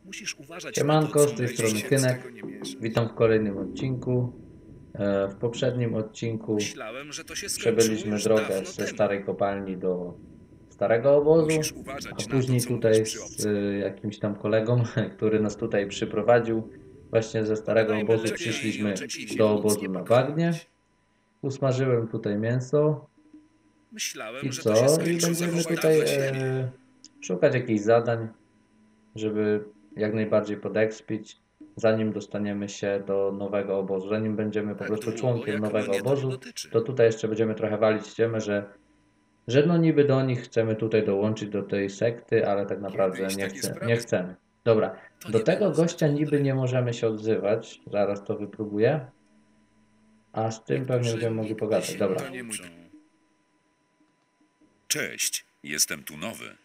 Musisz uważać na to, Siemanko, co z tej mówisz. strony Kynek. Witam w kolejnym odcinku. W poprzednim odcinku Myślałem, że to się skończyło przebyliśmy już drogę dawno ze temu. starej kopalni do starego obozu, Musisz a uważać na to, później co mówisz tutaj przy z obcych. jakimś tam kolegą, który nas tutaj przyprowadził. Właśnie ze starego Pogadajmy obozu lepiej o przyszliśmy czymś do innym. Nic obozu nie na bagnie. pokrywać. Usmażyłem tutaj mięso Myślałem, i że to się co? I skończyło będziemy już tutaj dawno temu. szukać jakichś zadań, żeby jak najbardziej podekspić, zanim dostaniemy się do nowego obozu, zanim będziemy po Tak prostu długo, członkiem jak nowego mnie to nie obozu, dotyczy. to tutaj jeszcze będziemy trochę walić ściemę, że no niby do nich chcemy tutaj dołączyć do tej sekty, ale tak naprawdę Kiedyś takie nie sprawy chcemy. Dobra, to do nie tego było zbyt gościa niby mądre. nie możemy się odzywać, zaraz to wypróbuję, a z tym pewnie Niektórzy będziemy mogli nigdy pogadać. się nie Dobra, nauczą. Cześć, jestem tu nowy.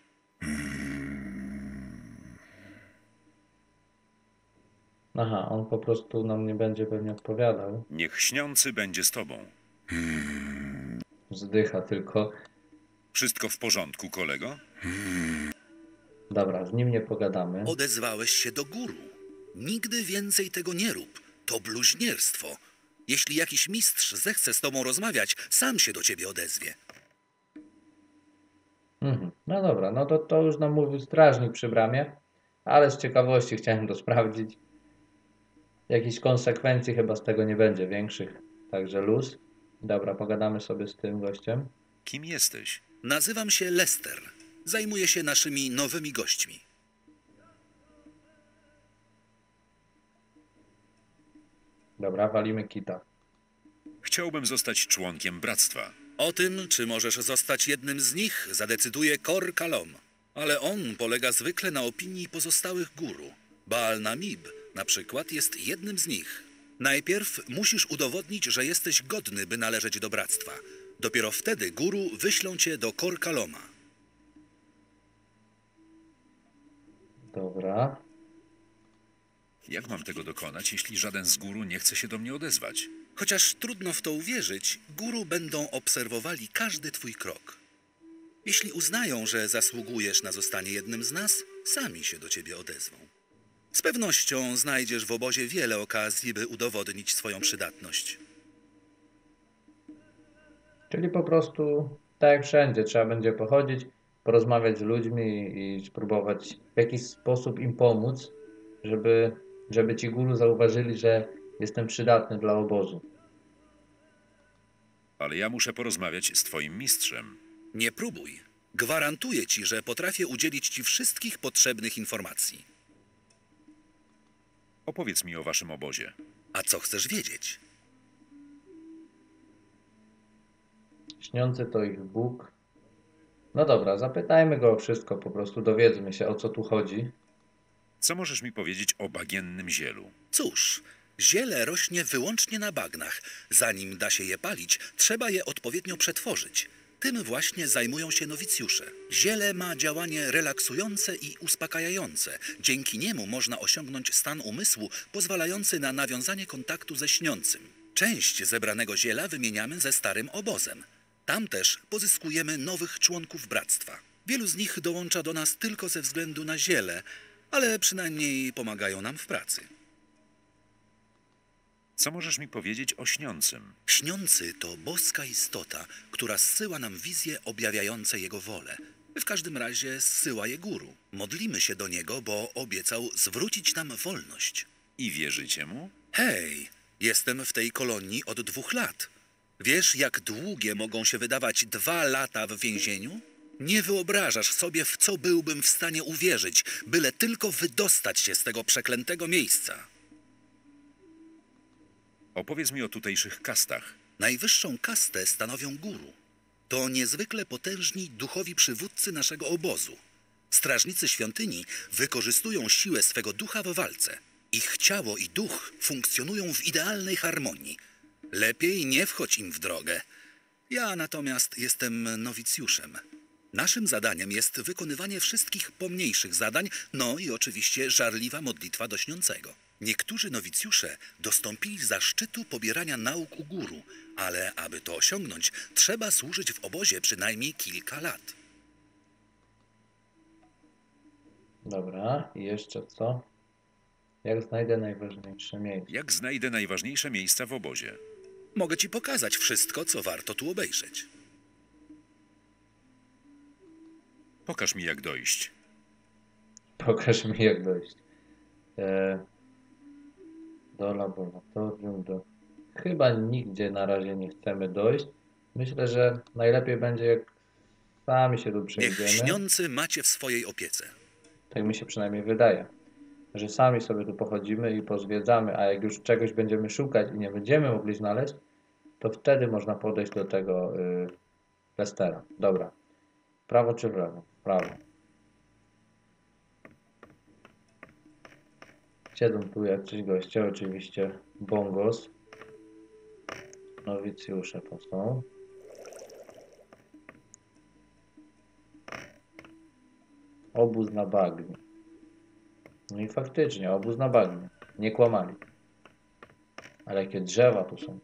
aha, on po prostu nam nie będzie pewnie odpowiadał, Niech śniący będzie z tobą. wzdycha tylko. Wszystko w porządku, kolego? Dobra, z nim nie pogadamy. Odezwałeś się do guru. Nigdy więcej tego nie rób. To bluźnierstwo. Jeśli jakiś mistrz zechce z tobą rozmawiać, sam się do ciebie odezwie. No dobra, no to już nam mówił strażnik przy bramie, ale z ciekawości chciałem to sprawdzić. Jakichś konsekwencji chyba z tego nie będzie większych, także luz. Dobra, pogadamy sobie z tym gościem. Kim jesteś? Nazywam się Lester. Zajmuję się naszymi nowymi gośćmi. Dobra, walimy kita. Chciałbym zostać członkiem bractwa. O tym, czy możesz zostać jednym z nich, zadecyduje Kor Kalom. Ale on polega zwykle na opinii pozostałych guru. Baal Namib na przykład jest jednym z nich. Najpierw musisz udowodnić, że jesteś godny, by należeć do bractwa. Dopiero wtedy guru wyślą cię do Kor Kaloma. Dobra, Jak mam tego dokonać, jeśli żaden z guru nie chce się do mnie odezwać? Chociaż trudno w to uwierzyć, guru będą obserwowali każdy twój krok. Jeśli uznają, że zasługujesz na zostanie jednym z nas, sami się do ciebie odezwą. Z pewnością znajdziesz w obozie wiele okazji, by udowodnić swoją przydatność. czyli po prostu tak jak wszędzie, trzeba będzie pochodzić, porozmawiać z ludźmi i spróbować w jakiś sposób im pomóc, żeby ci guru zauważyli, że jestem przydatny dla obozu. Ale ja muszę porozmawiać z twoim mistrzem. Nie próbuj. Gwarantuję ci, że potrafię udzielić ci wszystkich potrzebnych informacji. Opowiedz mi o waszym obozie. A co chcesz wiedzieć? Śniący to ich Bóg. No dobra, zapytajmy go o wszystko, po prostu dowiedzmy się, o co tu chodzi. Co możesz mi powiedzieć o bagiennym zielu? Cóż, ziele rośnie wyłącznie na bagnach. Zanim da się je palić, trzeba je odpowiednio przetworzyć. Tym właśnie zajmują się nowicjusze. Ziele ma działanie relaksujące i uspokajające. Dzięki niemu można osiągnąć stan umysłu pozwalający na nawiązanie kontaktu ze śniącym. Część zebranego ziela wymieniamy ze starym obozem. Tam też pozyskujemy nowych członków bractwa. Wielu z nich dołącza do nas tylko ze względu na ziele, ale przynajmniej pomagają nam w pracy. Co możesz mi powiedzieć o śniącym? Śniący to boska istota, która zsyła nam wizje objawiające jego wolę. W każdym razie zsyła je guru. Modlimy się do niego, bo obiecał zwrócić nam wolność. I wierzycie mu? Hej, jestem w tej kolonii od 2 lat. Wiesz, jak długie mogą się wydawać 2 lata w więzieniu? Nie wyobrażasz sobie, w co byłbym w stanie uwierzyć, byle tylko wydostać się z tego przeklętego miejsca. Opowiedz mi o tutejszych kastach. Najwyższą kastę stanowią guru. To niezwykle potężni duchowi przywódcy naszego obozu. Strażnicy świątyni wykorzystują siłę swego ducha w walce. Ich ciało i duch funkcjonują w idealnej harmonii. Lepiej nie wchodź im w drogę. Ja natomiast jestem nowicjuszem. Naszym zadaniem jest wykonywanie wszystkich pomniejszych zadań, no i oczywiście żarliwa modlitwa do śniącego. Niektórzy nowicjusze dostąpili zaszczytu pobierania nauk u guru, ale aby to osiągnąć, trzeba służyć w obozie przynajmniej kilka lat. Dobra, i jeszcze co? Jak znajdę najważniejsze miejsce? Jak znajdę najważniejsze miejsca w obozie? Mogę ci pokazać wszystko, co warto tu obejrzeć. Pokaż mi, jak dojść. Pokaż mi jak dojść. Do laboratorium, Chyba nigdzie na razie nie chcemy dojść. Myślę, że najlepiej będzie, jak sami się tu Niech przejdziemy. śniący macie w swojej opiece. Tak mi się przynajmniej wydaje, że sami sobie tu pochodzimy i pozwiedzamy, a jak już czegoś będziemy szukać i nie będziemy mogli znaleźć, to wtedy można podejść do tego Lestera. Dobra. Prawo czy w lewo? Prawo. Siedzą tu jacyś goście, oczywiście bongos. Nowicjusze to są. Obóz na bagnie. No i faktycznie, obóz na bagnie. Nie kłamali. Ale jakie drzewa tu są.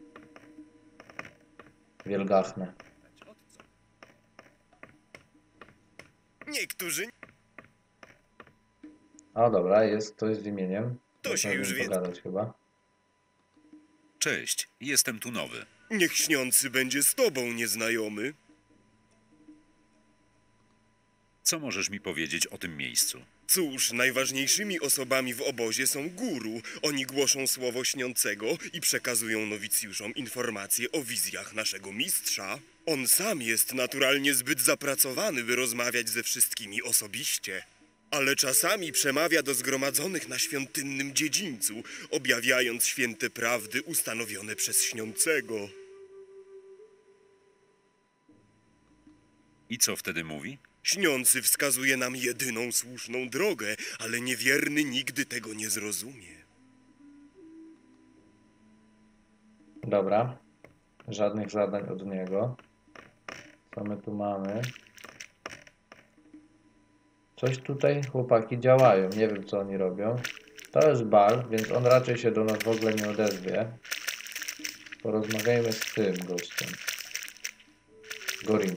Wielgachne. Niektórzy O dobra, jest ktoś z imieniem. To się Można już z nim wie. pogadać chyba. Cześć, jestem tu nowy. niech śniący będzie z tobą nieznajomy. Co możesz mi powiedzieć o tym miejscu? Cóż, najważniejszymi osobami w obozie są guru. Oni głoszą słowo śniącego i przekazują nowicjuszom informacje o wizjach naszego mistrza. On sam jest naturalnie zbyt zapracowany, by rozmawiać ze wszystkimi osobiście. Ale czasami przemawia do zgromadzonych na świątynnym dziedzińcu, objawiając święte prawdy ustanowione przez śniącego. I co wtedy mówi? Śniący wskazuje nam jedyną słuszną drogę, ale niewierny nigdy tego nie zrozumie. Dobra. Żadnych zadań od niego. Co my tu mamy? Coś tutaj chłopaki działają. Nie wiem, co oni robią. To jest bal, więc on raczej się do nas w ogóle nie odezwie. Porozmawiajmy z tym gościem. Gorim.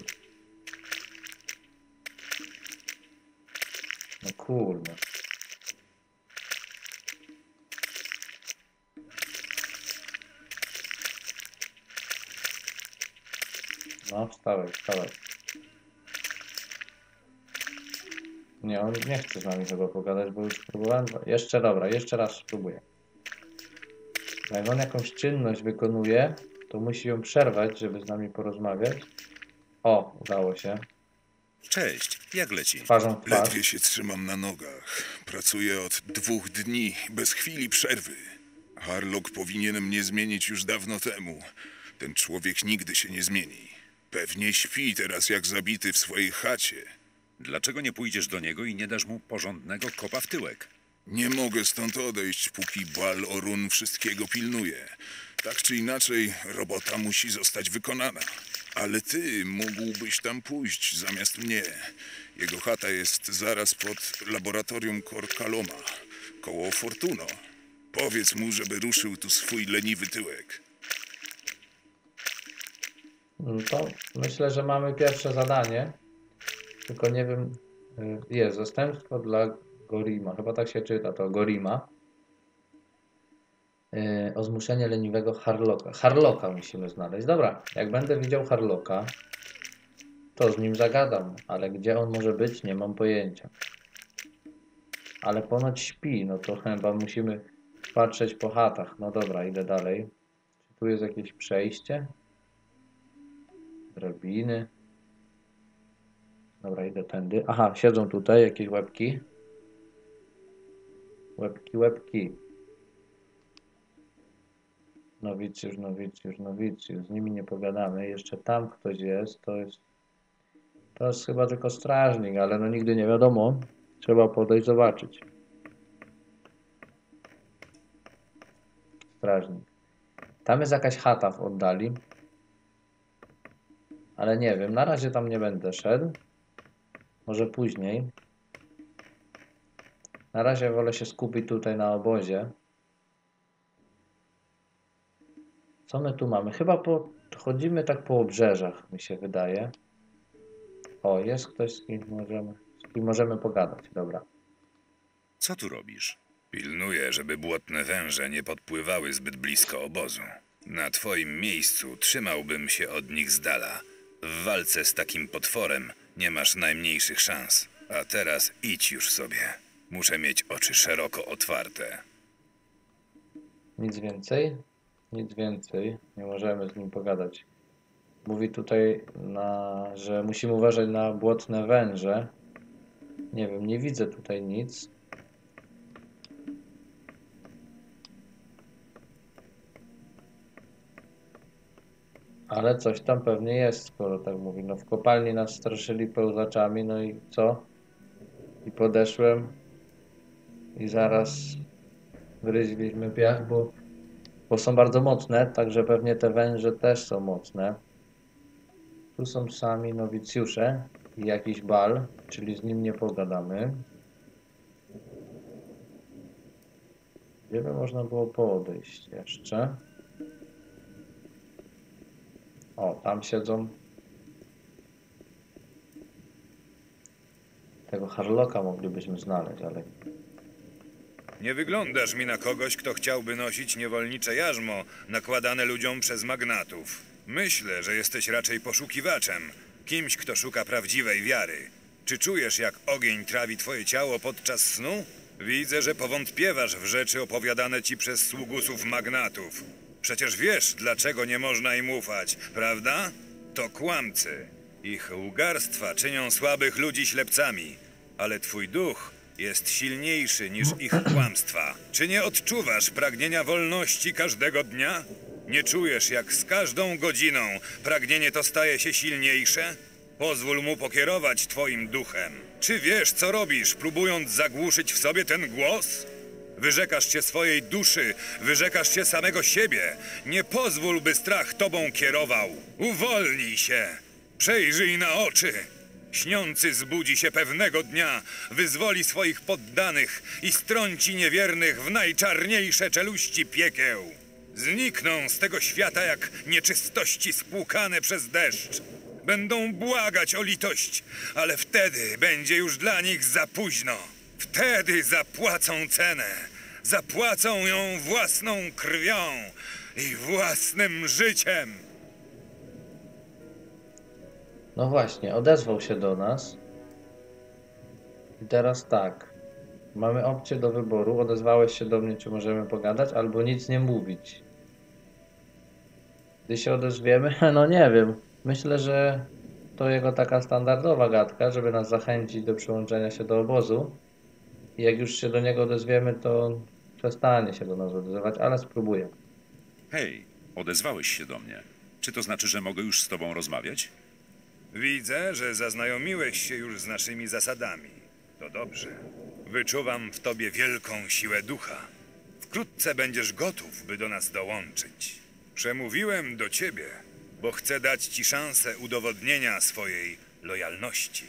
No kurde. No, wstawaj, wstawaj. Nie, on nie chce z nami chyba pogadać, bo już próbowałem. Jeszcze dobra, jeszcze raz spróbuję. Jak on jakąś czynność wykonuje, to musi ją przerwać, żeby z nami porozmawiać. O, udało się. Cześć, jak leci? Twarzą w twarz. Ledwie się trzymam na nogach. Pracuję od 2 dni, bez chwili przerwy. Harlock powinien mnie zmienić już dawno temu. Ten człowiek nigdy się nie zmieni. Pewnie śpi teraz jak zabity w swojej chacie. Dlaczego nie pójdziesz do niego i nie dasz mu porządnego kopa w tyłek? Nie mogę stąd odejść, póki Bal Orun wszystkiego pilnuje. Tak czy inaczej, robota musi zostać wykonana. Ale ty mógłbyś tam pójść zamiast mnie. Jego chata jest zaraz pod laboratorium Korkaloma, koło Fortuno. Powiedz mu, żeby ruszył tu swój leniwy tyłek. No to myślę, że mamy pierwsze zadanie. Tylko nie wiem. Jest zastępstwo dla Gorima. Chyba tak się czyta to Gorima. O zmuszenie leniwego Harlocka. Harlocka musimy znaleźć. Dobra, jak będę widział Harlocka, to z nim zagadam. Ale gdzie on może być, nie mam pojęcia. Ale ponoć śpi. No to chyba musimy patrzeć po chatach. No dobra, idę dalej. Czy tu jest jakieś przejście? Drabiny. Dobra, idę tędy. Aha, siedzą tutaj jakieś łebki. Łebki, łebki. Nowicjusz, nowicjusz, nowicjusz. Z nimi nie pogadamy. Jeszcze tam ktoś jest. To jest chyba tylko strażnik, ale no nigdy nie wiadomo. Trzeba podejść, zobaczyć. Strażnik. Tam jest jakaś chata w oddali. Ale nie wiem, na razie tam nie będę szedł. Może później. Na razie wolę się skupić tutaj na obozie. Co my tu mamy? Chyba chodzimy tak po obrzeżach, mi się wydaje. O, jest ktoś, z kim możemy pogadać. Dobra. Co tu robisz? Pilnuję, żeby błotne węże nie podpływały zbyt blisko obozu. Na twoim miejscu trzymałbym się od nich z dala. W walce z takim potworem nie masz najmniejszych szans. A teraz idź już sobie. Muszę mieć oczy szeroko otwarte. Nic więcej? Nic więcej. Nie możemy z nim pogadać. Mówi tutaj, że musimy uważać na błotne węże. Nie wiem, nie widzę tutaj nic. Ale coś tam pewnie jest, skoro tak mówi. No w kopalni nas straszyli pełzaczami, no i co? I podeszłem i zaraz gryźliśmy piach, bo są bardzo mocne, także pewnie te węże też są mocne. Tu są sami nowicjusze i jakiś bal, czyli z nim nie pogadamy. Gdzie by można było podejść jeszcze? O, tam siedzą. Tego Harlocka moglibyśmy znaleźć, ale Nie wyglądasz mi na kogoś, kto chciałby nosić niewolnicze jarzmo nakładane ludziom przez magnatów. Myślę, że jesteś raczej poszukiwaczem, kimś, kto szuka prawdziwej wiary. Czy czujesz, jak ogień trawi twoje ciało podczas snu? Widzę, że powątpiewasz w rzeczy opowiadane ci przez sługusów magnatów. Przecież wiesz, dlaczego nie można im ufać, prawda? To kłamcy. Ich łgarstwa czynią słabych ludzi ślepcami, ale twój duch jest silniejszy niż ich kłamstwa. Czy nie odczuwasz pragnienia wolności każdego dnia? Nie czujesz, jak z każdą godziną pragnienie to staje się silniejsze? Pozwól mu pokierować twoim duchem. Czy wiesz, co robisz, próbując zagłuszyć w sobie ten głos? Wyrzekasz się swojej duszy, wyrzekasz się samego siebie. Nie pozwól, by strach tobą kierował. Uwolnij się. Przejrzyj na oczy. Śniący zbudzi się pewnego dnia, wyzwoli swoich poddanych i strąci niewiernych w najczarniejsze czeluści piekieł. Znikną z tego świata jak nieczystości spłukane przez deszcz. Będą błagać o litość, ale wtedy będzie już dla nich za późno. Wtedy zapłacą cenę. Zapłacą ją własną krwią i własnym życiem. no właśnie, odezwał się do nas. I teraz tak. Mamy opcję do wyboru. Odezwałeś się do mnie, czy możemy pogadać, albo nic nie mówić. Gdy się odezwiemy, no nie wiem. Myślę, że to jego taka standardowa gadka, żeby nas zachęcić do przyłączenia się do obozu. I jak już się do niego odezwiemy, to przestanie się do nas odezwać, ale spróbuję. Hej, odezwałeś się do mnie. Czy to znaczy, że mogę już z tobą rozmawiać? Widzę, że zaznajomiłeś się już z naszymi zasadami. To dobrze. Wyczuwam w tobie wielką siłę ducha. Wkrótce będziesz gotów, by do nas dołączyć. Przemówiłem do ciebie, bo chcę dać ci szansę udowodnienia swojej lojalności.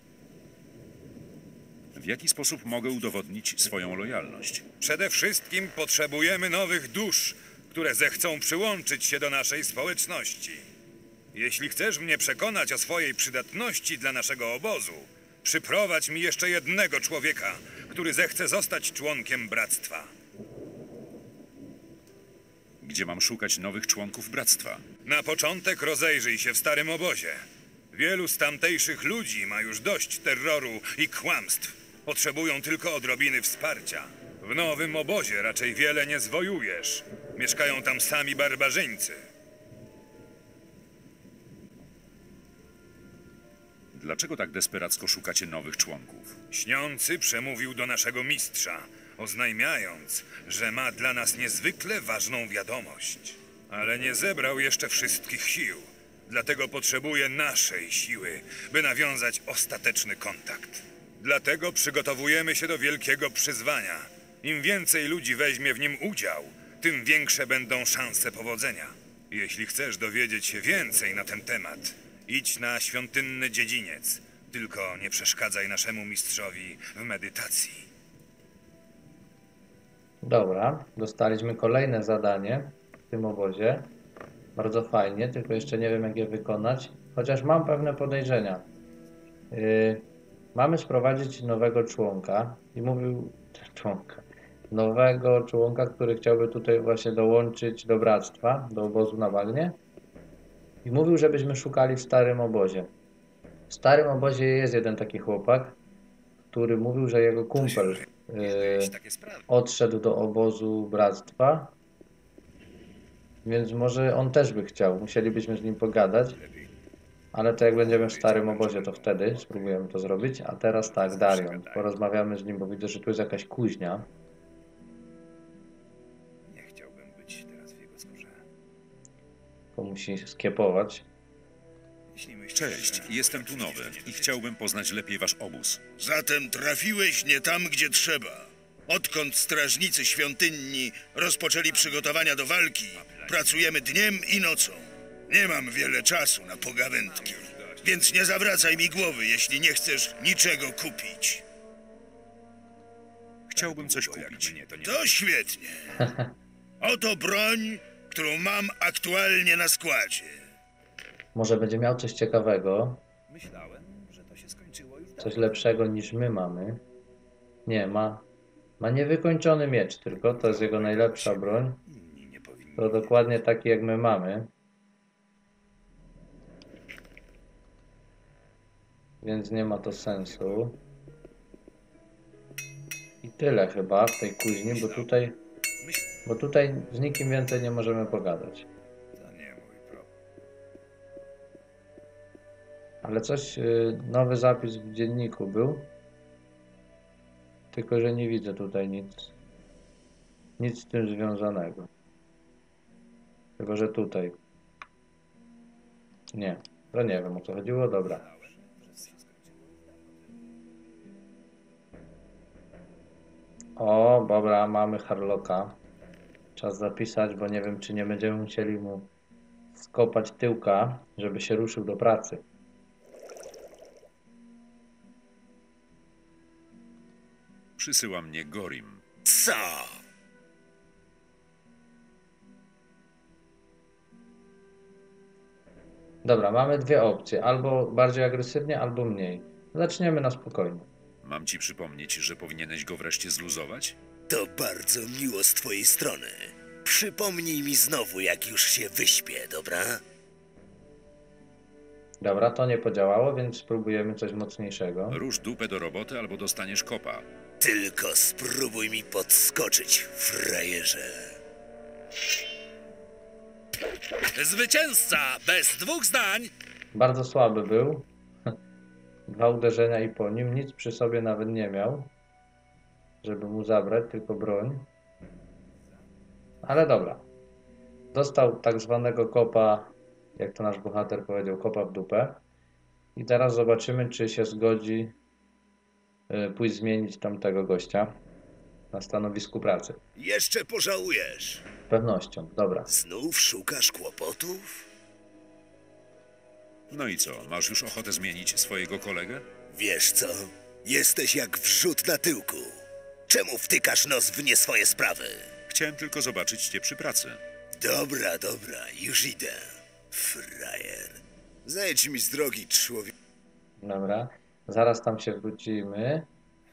W jaki sposób mogę udowodnić swoją lojalność? Przede wszystkim potrzebujemy nowych dusz, które zechcą przyłączyć się do naszej społeczności. Jeśli chcesz mnie przekonać o swojej przydatności dla naszego obozu, przyprowadź mi jeszcze jednego człowieka, który zechce zostać członkiem bractwa. Gdzie mam szukać nowych członków bractwa? Na początek rozejrzyj się w starym obozie. Wielu z tamtejszych ludzi ma już dość terroru i kłamstw. Potrzebują tylko odrobiny wsparcia. W nowym obozie raczej wiele nie zwojujesz. Mieszkają tam sami barbarzyńcy. Dlaczego tak desperacko szukacie nowych członków? Śniący przemówił do naszego mistrza, oznajmiając, że ma dla nas niezwykle ważną wiadomość. Ale nie zebrał jeszcze wszystkich sił. Dlatego potrzebuje naszej siły, by nawiązać ostateczny kontakt. Dlatego przygotowujemy się do wielkiego przyzwania. Im więcej ludzi weźmie w nim udział, tym większe będą szanse powodzenia. Jeśli chcesz dowiedzieć się więcej na ten temat, idź na świątynny dziedziniec. Tylko nie przeszkadzaj naszemu mistrzowi w medytacji. Dobra, dostaliśmy kolejne zadanie w tym obozie. Bardzo fajnie, tylko jeszcze nie wiem, jak je wykonać. Chociaż mam pewne podejrzenia. Mamy sprowadzić nowego członka i mówił... członka. nowego członka, który chciałby tutaj właśnie dołączyć do bractwa, do obozu na bagnie. I mówił, żebyśmy szukali w starym obozie. W starym obozie jest jeden taki chłopak, który mówił, że jego kumpel odszedł do obozu bractwa. Więc może on też by chciał. Musielibyśmy z nim pogadać. Ale to jak będziemy w starym obozie, to wtedy spróbujemy to zrobić. A teraz tak, Darion. Porozmawiamy z nim, bo widzę, że tu jest jakaś kuźnia. Nie chciałbym być teraz w jego skórze. To musi skiepować. Jeśli myślisz, Cześć, jestem tu nowy i chciałbym poznać lepiej wasz obóz. Zatem trafiłeś nie tam, gdzie trzeba. Odkąd strażnicy świątyni rozpoczęli przygotowania do walki, pracujemy dniem i nocą. Nie mam wiele czasu na pogawędki, więc nie zawracaj mi głowy, jeśli nie chcesz niczego kupić. Chciałbym coś kupić. To świetnie. Oto broń, którą mam aktualnie na składzie. Może będzie miał coś ciekawego. myślałem, że to się skończyło już Coś lepszego niż my mamy. Nie, ma niewykończony miecz tylko. To jest jego najlepsza broń. Inni nie powinni. To dokładnie taki jak my mamy. Więc nie ma to sensu. I tyle chyba w tej kuźni, bo tutaj z nikim więcej nie możemy pogadać. To nie mój problem. Ale coś, nowy zapis w dzienniku był. Tylko, że nie widzę tutaj nic z tym związanego. Chyba, że tutaj. Nie, to nie wiem o co chodziło, dobra. O, dobra, mamy Harlocka. Czas zapisać, bo nie wiem, czy nie będziemy musieli mu skopać tyłka, żeby się ruszył do pracy. Przysyła mnie Gorim. Co? Dobra, mamy dwie opcje. Albo bardziej agresywnie, albo mniej. Zaczniemy na spokojnie. Mam ci przypomnieć, że powinieneś go wreszcie zluzować? To bardzo miło z twojej strony. Przypomnij mi znowu, jak już się wyśpię, dobra? Dobra, to nie podziałało, więc spróbujemy coś mocniejszego. Rusz dupę do roboty albo dostaniesz kopa. Tylko spróbuj mi podskoczyć, frajerze. Zwycięzca bez dwóch zdań! Bardzo słaby był. Dwa uderzenia i po nim. Nic przy sobie nawet nie miał, żeby mu zabrać, tylko broń. Ale dobra. Dostał tak zwanego kopa, jak to nasz bohater powiedział, kopa w dupę. I teraz zobaczymy, czy się zgodzi pójść zmienić tamtego gościa na stanowisku pracy. Jeszcze pożałujesz. Z pewnością. Dobra. Znów szukasz kłopotów? No i co, masz już ochotę zmienić swojego kolegę? Wiesz co? Jesteś jak wrzód na tyłku. Czemu wtykasz nos w nie swoje sprawy? Chciałem tylko zobaczyć cię przy pracy. Dobra, już idę. Frajer. Zejdź mi z drogi, człowiek. Dobra. Zaraz tam się wrócimy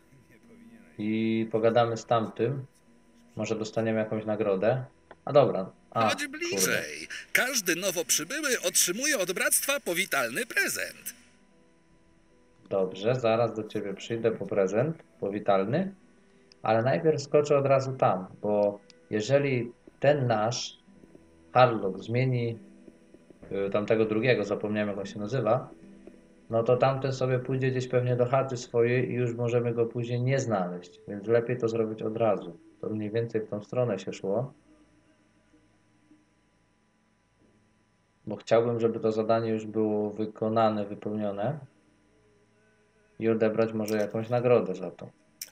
i pogadamy z tamtym. Może dostaniemy jakąś nagrodę. A dobra. Chodź bliżej. Każdy nowo przybyły otrzymuje od bractwa powitalny prezent. Dobrze, zaraz do ciebie przyjdę po prezent powitalny, ale najpierw skoczę od razu tam, bo jeżeli ten nasz Harlock zmieni tamtego drugiego, zapomniałem jak on się nazywa, no to tamten sobie pójdzie gdzieś pewnie do chaty swojej i już możemy go później nie znaleźć, więc lepiej to zrobić od razu. To mniej więcej w tą stronę się szło. Bo chciałbym, żeby to zadanie już było wykonane, wypełnione i odebrać może jakąś nagrodę za to.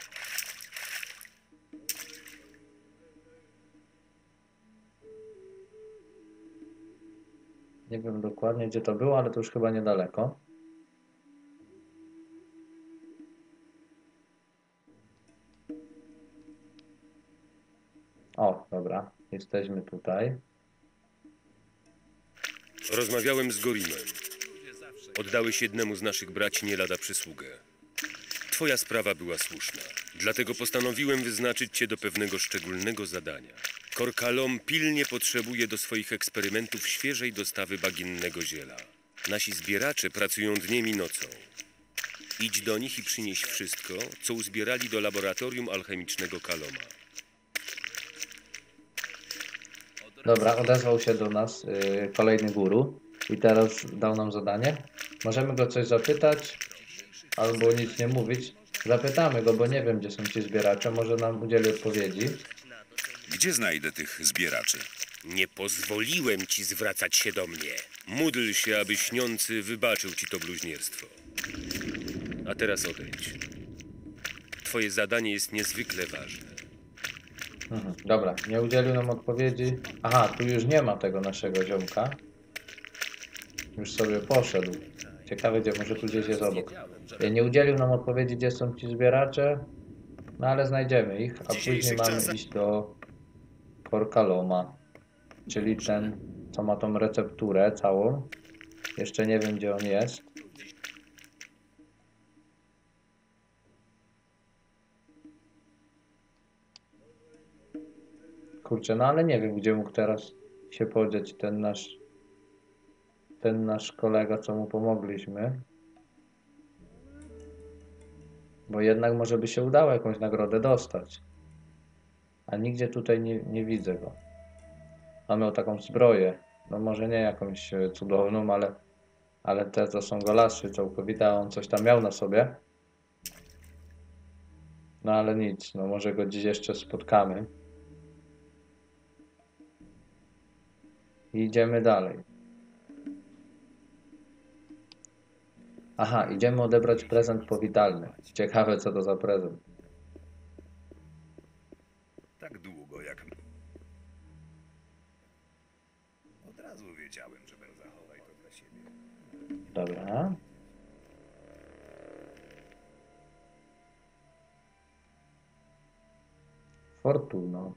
Nie wiem dokładnie, gdzie to było, ale to już chyba niedaleko. O, dobra, jesteśmy tutaj. Rozmawiałem z Gorimem. Oddałeś jednemu z naszych braci nie lada przysługę. Twoja sprawa była słuszna. Dlatego postanowiłem wyznaczyć cię do pewnego szczególnego zadania. Korkalom pilnie potrzebuje do swoich eksperymentów świeżej dostawy bagiennego ziela. Nasi zbieracze pracują dniem i nocą. Idź do nich i przynieś wszystko, co uzbierali do laboratorium alchemicznego Kaloma. Dobra, odezwał się do nas kolejny guru i teraz dał nam zadanie. Możemy go coś zapytać albo nic nie mówić. Zapytamy go, bo nie wiem, gdzie są ci zbieracze. Może nam udzieli odpowiedzi. Gdzie znajdę tych zbieraczy? Nie pozwoliłem ci zwracać się do mnie. Módl się, aby śniący wybaczył ci to bluźnierstwo. A teraz odejdź. Twoje zadanie jest niezwykle ważne. Dobra, nie udzielił nam odpowiedzi. Aha, tu już nie ma tego naszego ziomka. Już sobie poszedł. Ciekawe, gdzie, może tu gdzieś jest obok. Nie udzielił nam odpowiedzi, gdzie są ci zbieracze. No ale znajdziemy ich, a później mamy iść do Korkaloma. Czyli ten, co ma tą recepturę całą. Jeszcze nie wiem, gdzie on jest. Kurczę, no ale nie wiem, gdzie mógł teraz się podziać ten nasz kolega, co mu pomogliśmy. Bo jednak może by się udało jakąś nagrodę dostać. A nigdzie tutaj nie widzę go. On miał taką zbroję. No może nie jakąś cudowną, ale te to są golasy całkowite, a on coś tam miał na sobie. No ale nic, no może go dziś jeszcze spotkamy. I idziemy dalej. Aha, idziemy odebrać prezent powitalny. Ciekawe, co to za prezent. Tak długo jak... Od razu wiedziałem, że będę zachować to dla siebie. Dobra. Fortuno.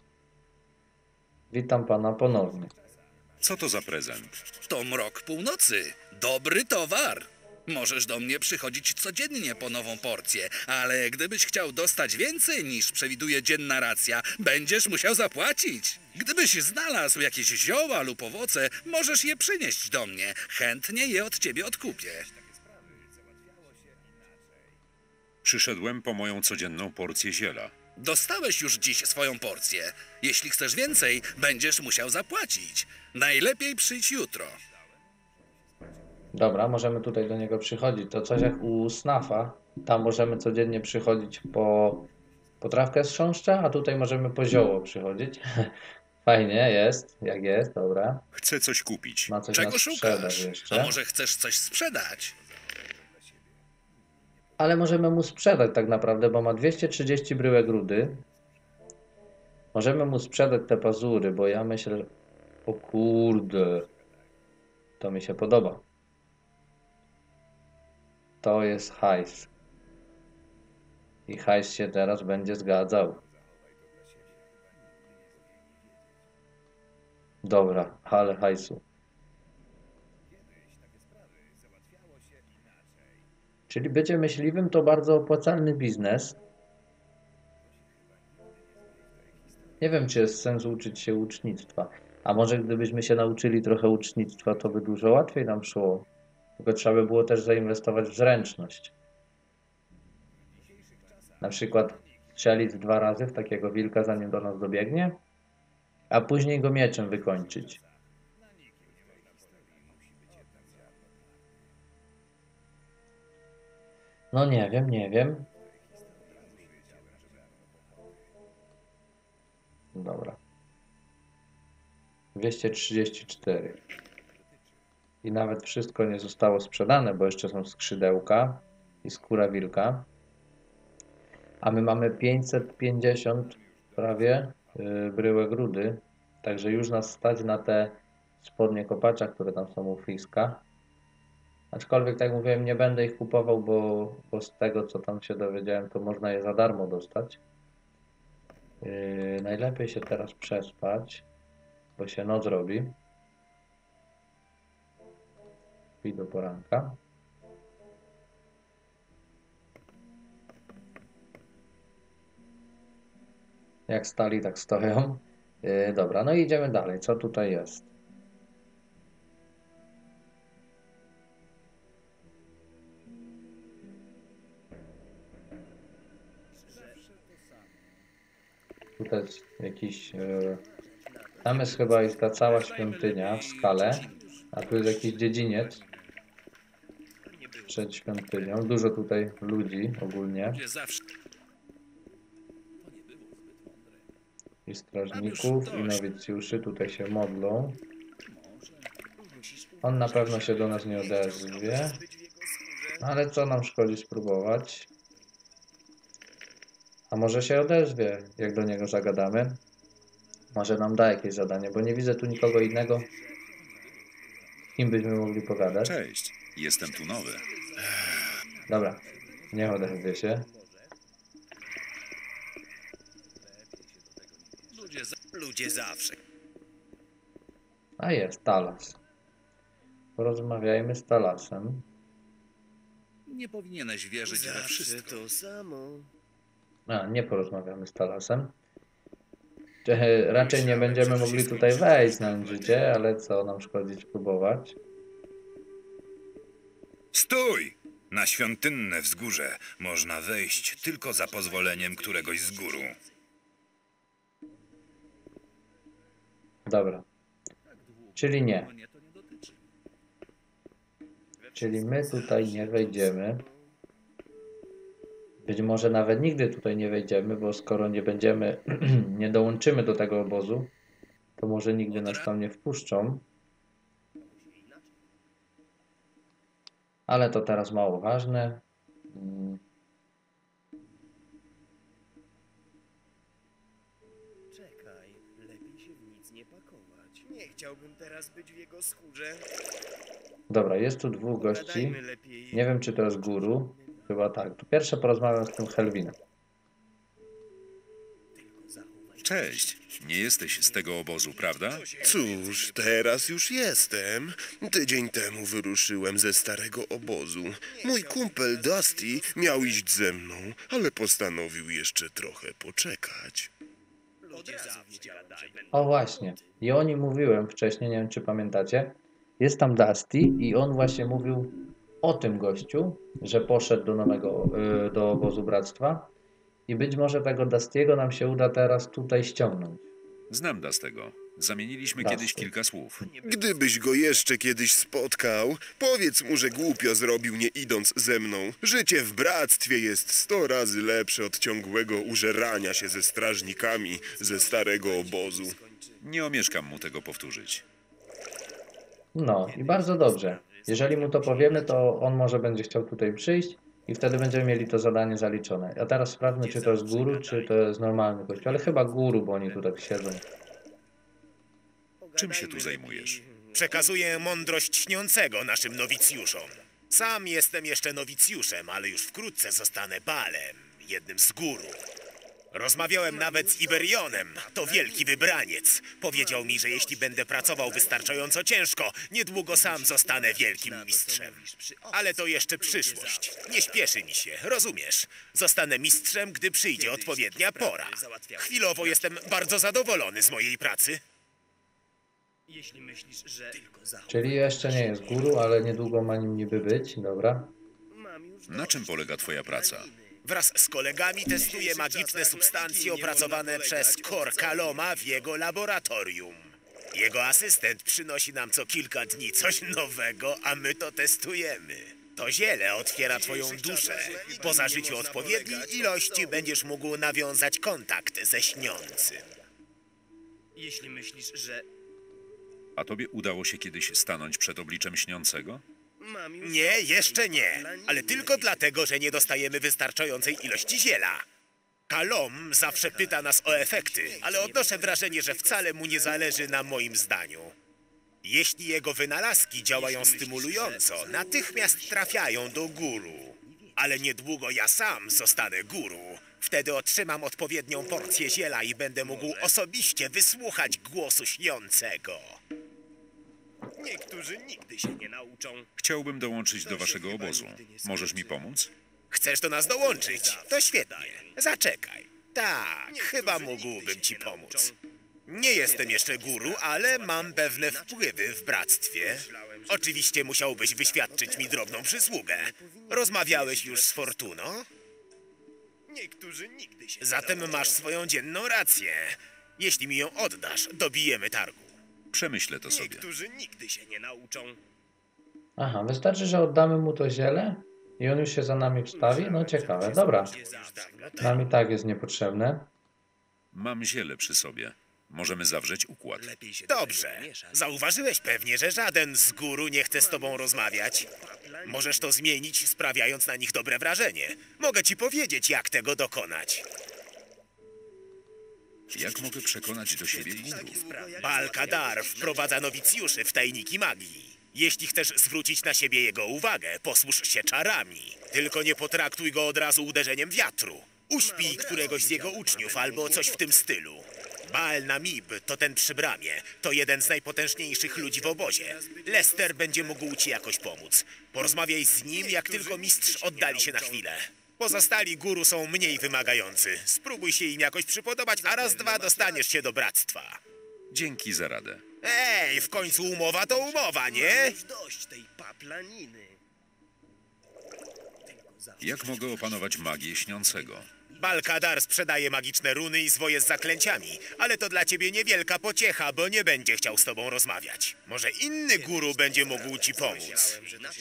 Witam pana ponownie. Co to za prezent? To mrok północy. Dobry towar. Możesz do mnie przychodzić codziennie po nową porcję, ale gdybyś chciał dostać więcej niż przewiduje dzienna racja, będziesz musiał zapłacić. Gdybyś znalazł jakieś zioła lub owoce, możesz je przynieść do mnie. Chętnie je od ciebie odkupię. Przyszedłem po moją codzienną porcję ziela. Dostałeś już dziś swoją porcję. Jeśli chcesz więcej, będziesz musiał zapłacić. Najlepiej przyjdź jutro. Dobra, możemy tutaj do niego przychodzić. To coś jak u Snafa. Tam możemy codziennie przychodzić po potrawkę z chrząszcza, a tutaj możemy po zioło przychodzić. Fajnie, jest, jak jest, dobra. Chcę coś kupić. Ma coś Czego na sprzedaż szukasz? jeszcze. A może chcesz coś sprzedać? Ale możemy mu sprzedać tak naprawdę, bo ma 230 bryłek rudy. Możemy mu sprzedać te pazury, bo ja myślę, że... O kurde. To mi się podoba. To jest hajs. I hajs się teraz będzie zgadzał. Dobra, ale hajsu. Czyli bycie myśliwym to bardzo opłacalny biznes. Nie wiem, czy jest sens uczyć się łucznictwa. A może gdybyśmy się nauczyli trochę łucznictwa, to by dużo łatwiej nam szło. Tylko trzeba by było też zainwestować w zręczność. Na przykład strzelić 2 razy w takiego wilka, zanim do nas dobiegnie, a później go mieczem wykończyć. No nie wiem, nie wiem. Dobra. 234. I nawet wszystko nie zostało sprzedane, bo jeszcze są skrzydełka i skóra wilka. A my mamy 550 prawie bryłek rudy. Także już nas stać na te spodnie kopacza, które tam są u Fiska. Aczkolwiek, tak jak mówiłem, nie będę ich kupował, bo z tego, co tam się dowiedziałem, to można je za darmo dostać. Najlepiej się teraz przespać, bo się noc robi. I do poranka. Jak stali, tak stoją. Dobra, no i idziemy dalej. Co tutaj jest? Tutaj jest jakiś... Tam jest chyba jest ta cała świątynia w skale, a tu jest jakiś dziedziniec przed świątynią. Dużo tutaj ludzi ogólnie. I strażników, i nowicjuszy tutaj się modlą. On na pewno się do nas nie odezwie. Ale co nam szkodzi spróbować? A może się odezwie, jak do niego zagadamy? Może nam da jakieś zadanie, bo nie widzę tu nikogo innego, z kim byśmy mogli pogadać. Cześć, jestem tu nowy. Dobra, niech odezwie się. Ludzie zawsze. A jest, Talas. Porozmawiajmy z Talasem. Nie powinieneś wierzyć we wszystko. to samo. A, nie porozmawiamy z Talasem. Raczej nie będziemy mogli tutaj wejść, znając życie, ale co nam szkodzi spróbować. Stój! Na świątynne wzgórze można wejść tylko za pozwoleniem któregoś z guru. Dobra. Czyli nie. Czyli my tutaj nie wejdziemy. Być może nawet nigdy tutaj nie wejdziemy, bo skoro nie będziemy, nie dołączymy do tego obozu, to może nigdy nas tam nie wpuszczą. Ale to teraz mało ważne. Czekaj, lepiej się w nic nie pakować. Nie chciałbym teraz być w jego skórze. Dobra, jest tu dwóch gości. Pogadajmy lepiej. Nie wiem, czy to jest guru. Chyba tak. Tu pierwsze porozmawiam z tym Helwinem. Cześć, nie jesteś z tego obozu, prawda? Cóż, teraz już jestem. Tydzień temu wyruszyłem ze starego obozu. Mój kumpel Dusty miał iść ze mną, ale postanowił jeszcze trochę poczekać. O właśnie. I o nim mówiłem wcześniej, nie wiem, czy pamiętacie. Jest tam Dusty i on właśnie mówił o tym gościu, że poszedł do obozu bractwa i być może tego Dustiego nam się uda teraz tutaj ściągnąć. Znam Dustego. Zamieniliśmy Dusty. kiedyś kilka słów. Gdybyś go jeszcze kiedyś spotkał, powiedz mu, że głupio zrobił nie idąc ze mną. Życie w bractwie jest 100 razy lepsze od ciągłego użerania się ze strażnikami ze starego obozu. Nie omieszkam mu tego powtórzyć. No i bardzo dobrze. Jeżeli mu to powiemy, to on może będzie chciał tutaj przyjść i wtedy będziemy mieli to zadanie zaliczone. A teraz sprawdźmy, czy to jest guru, czy to jest normalny gość. Ale chyba guru, bo oni tu tak siedzą. Czym się tu zajmujesz? Przekazuję mądrość śniącego naszym nowicjuszom. Sam jestem jeszcze nowicjuszem, ale już wkrótce zostanę Balem, jednym z guru. Rozmawiałem nawet z Iberionem, to wielki wybraniec. Powiedział mi, że jeśli będę pracował wystarczająco ciężko, niedługo sam zostanę wielkim mistrzem. Ale to jeszcze przyszłość. Nie śpieszy mi się, rozumiesz? Zostanę mistrzem, gdy przyjdzie odpowiednia pora. Chwilowo jestem bardzo zadowolony z mojej pracy. Jeśli myślisz, że... Czyli jeszcze nie jest guru, ale niedługo ma nim niby być. Dobra. Na czym polega twoja praca? Wraz z kolegami testuję magiczne substancje opracowane przez Korkaloma w jego laboratorium. Jego asystent przynosi nam co kilka dni coś nowego, a my to testujemy. To ziele otwiera twoją duszę. Po zażyciu odpowiedniej ilości będziesz mógł nawiązać kontakt ze śniącym. Jeśli myślisz, że... A tobie udało się kiedyś stanąć przed obliczem śniącego? Nie, jeszcze nie. Ale tylko dlatego, że nie dostajemy wystarczającej ilości ziela. Kalom zawsze pyta nas o efekty, ale odnoszę wrażenie, że wcale mu nie zależy na moim zdaniu. Jeśli jego wynalazki działają stymulująco, natychmiast trafiają do guru. Ale niedługo ja sam zostanę guru. Wtedy otrzymam odpowiednią porcję ziela i będę mógł osobiście wysłuchać głosu śniącego. Niektórzy nigdy się nie nauczą. Chciałbym dołączyć do waszego obozu. Możesz mi pomóc? Chcesz do nas dołączyć? To świetnie. Zaczekaj. Tak, chyba mógłbym ci pomóc. Nie jestem jeszcze guru, ale mam pewne wpływy w bractwie. Oczywiście musiałbyś wyświadczyć mi drobną przysługę. Rozmawiałeś już z Fortuną? Zatem masz swoją dzienną rację. Jeśli mi ją oddasz, dobijemy targu. Przemyślę to sobie. Aha, wystarczy, że oddamy mu to ziele i on już się za nami wstawi? No ciekawe, dobra. Nam i tak jest niepotrzebne. Mam ziele przy sobie. Możemy zawrzeć układ. Dobrze. Zauważyłeś pewnie, że żaden z guru nie chce z tobą rozmawiać. Możesz to zmienić, sprawiając na nich dobre wrażenie. Mogę ci powiedzieć, jak tego dokonać. Jak mogę przekonać do siebie guru? Bal-Kadar wprowadza nowicjuszy w tajniki magii. Jeśli chcesz zwrócić na siebie jego uwagę, posłuż się czarami. Tylko nie potraktuj go od razu uderzeniem wiatru. Uśpij któregoś z jego uczniów albo coś w tym stylu. Baal-Namib to ten przy bramie. To jeden z najpotężniejszych ludzi w obozie. Lester będzie mógł ci jakoś pomóc. Porozmawiaj z nim, jak tylko mistrz oddali się na chwilę. Pozostali guru są mniej wymagający. Spróbuj się im jakoś przypodobać, a raz, dwa dostaniesz się do bractwa. Dzięki za radę. Ej, w końcu umowa to umowa, nie? Jak mogę opanować magię śniącego? Bal-Kadar sprzedaje magiczne runy i zwoje z zaklęciami, ale to dla ciebie niewielka pociecha, bo nie będzie chciał z tobą rozmawiać. Może inny guru będzie mógł ci pomóc.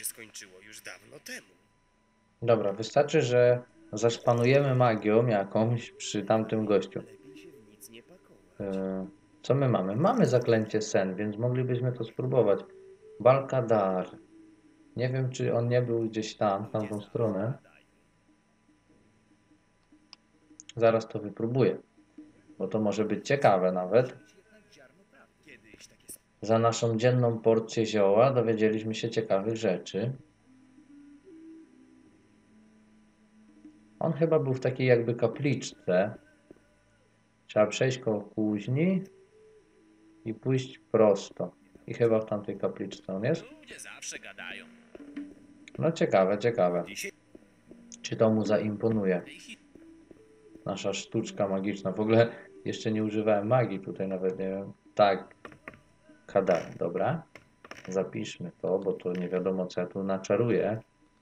Dobra, wystarczy, że zaszpanujemy magią jakąś przy tamtym gościu. Co my mamy? Mamy zaklęcie sen, więc moglibyśmy to spróbować. Bal-Kadar. Nie wiem, czy on nie był gdzieś tam, w tamtą stronę. Zaraz to wypróbuję, bo to może być ciekawe nawet. Za naszą dzienną porcję zioła dowiedzieliśmy się ciekawych rzeczy. On chyba był w takiej jakby kapliczce. Trzeba przejść koło kuźni i pójść prosto. I chyba w tamtej kapliczce on jest. No ciekawe, ciekawe. Czy to mu zaimponuje? Nasza sztuczka magiczna. W ogóle jeszcze nie używałem magii tutaj, nawet nie wiem. Tak. Kadar, dobra. Zapiszmy to, bo to nie wiadomo, co ja tu naczaruję.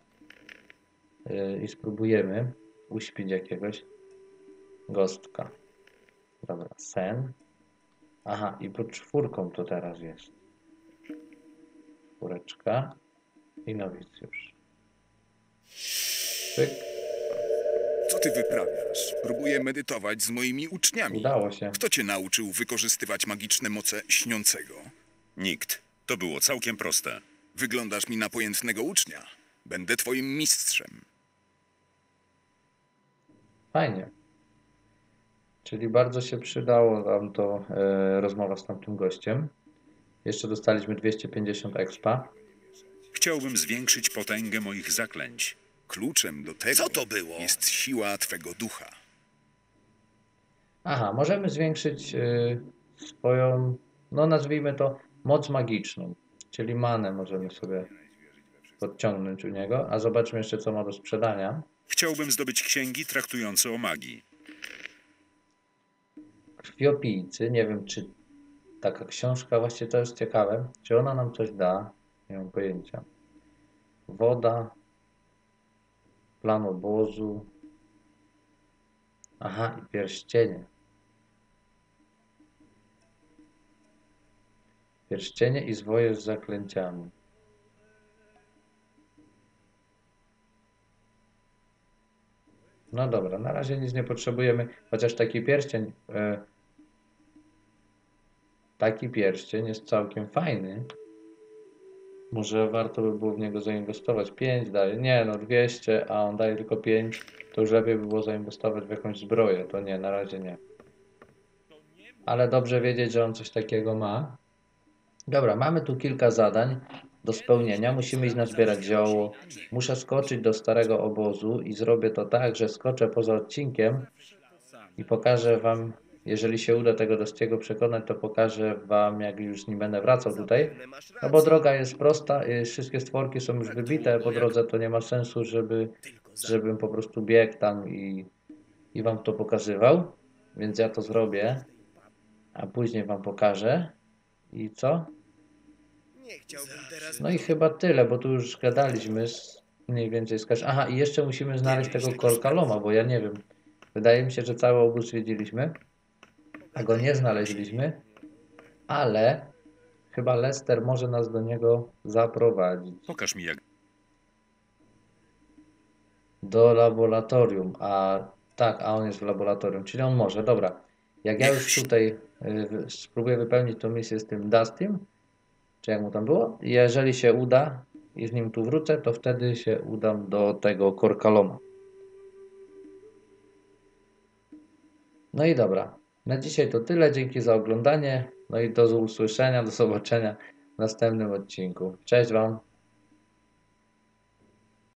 I spróbujemy uśpić jakiegoś gostka. Dobra, sen. Aha, i pod czwórką to teraz jest. Czwóreczka i nowicjusz. Pyk. Co ty wyprawiasz? Próbuję medytować z moimi uczniami. Udało się. Kto cię nauczył wykorzystywać magiczne moce śniącego? Nikt. To było całkiem proste. Wyglądasz mi na pojętnego ucznia. Będę twoim mistrzem. Fajnie. Czyli bardzo się przydało nam to rozmowa z tamtym gościem. Jeszcze dostaliśmy 250 expa. Chciałbym zwiększyć potęgę moich zaklęć. Kluczem do tego Co to było? jest siła twego ducha. Aha, możemy zwiększyć swoją, no nazwijmy to, moc magiczną. Czyli manę możemy sobie podciągnąć u niego. A zobaczmy jeszcze, co ma do sprzedania. Chciałbym zdobyć księgi traktujące o magii. Krwiopijcy. Nie wiem, czy taka książka, właśnie to jest ciekawe. Czy ona nam coś da? Nie mam pojęcia. Woda. Plan obozu. Aha, i pierścienie. Pierścienie i zwoje z zaklęciami. No dobra, na razie nic nie potrzebujemy, chociaż taki pierścień jest całkiem fajny. Może warto by było w niego zainwestować. 5 daje, nie no 200, a on daje tylko 5. To już lepiej by było zainwestować w jakąś zbroję. To nie, na razie nie. Ale dobrze wiedzieć, że on coś takiego ma. Dobra, mamy tu kilka zadań do spełnienia. Musimy iść nazbierać zioło. Muszę skoczyć do starego obozu i zrobię to tak, że skoczę poza odcinkiem i pokażę wam, jeżeli się uda tego Dostiego przekonać, to pokażę wam, jak już nie będę wracał tutaj. No bo droga jest prosta, wszystkie stworki są już wybite po drodze, to nie ma sensu, żebym po prostu biegł tam i wam to pokazywał, więc ja to zrobię, a później wam pokażę. I co? No i chyba tyle, bo tu już gadaliśmy mniej więcej z każdym. Aha, i jeszcze musimy znaleźć tego Korkaloma, bo ja nie wiem. Wydaje mi się, że cały obóz wiedzieliśmy, a go nie znaleźliśmy, ale chyba Lester może nas do niego zaprowadzić. Pokaż mi, jak. Do laboratorium, a tak, a on jest w laboratorium, czyli on może, dobra. Jak ja już tutaj spróbuję wypełnić tą misję z tym Dustym, czy jak mu tam było, jeżeli się uda i z nim tu wrócę, to wtedy się udam do tego Korkaloma. No i dobra, na dzisiaj to tyle, dzięki za oglądanie, no i do usłyszenia, do zobaczenia w następnym odcinku. Cześć wam!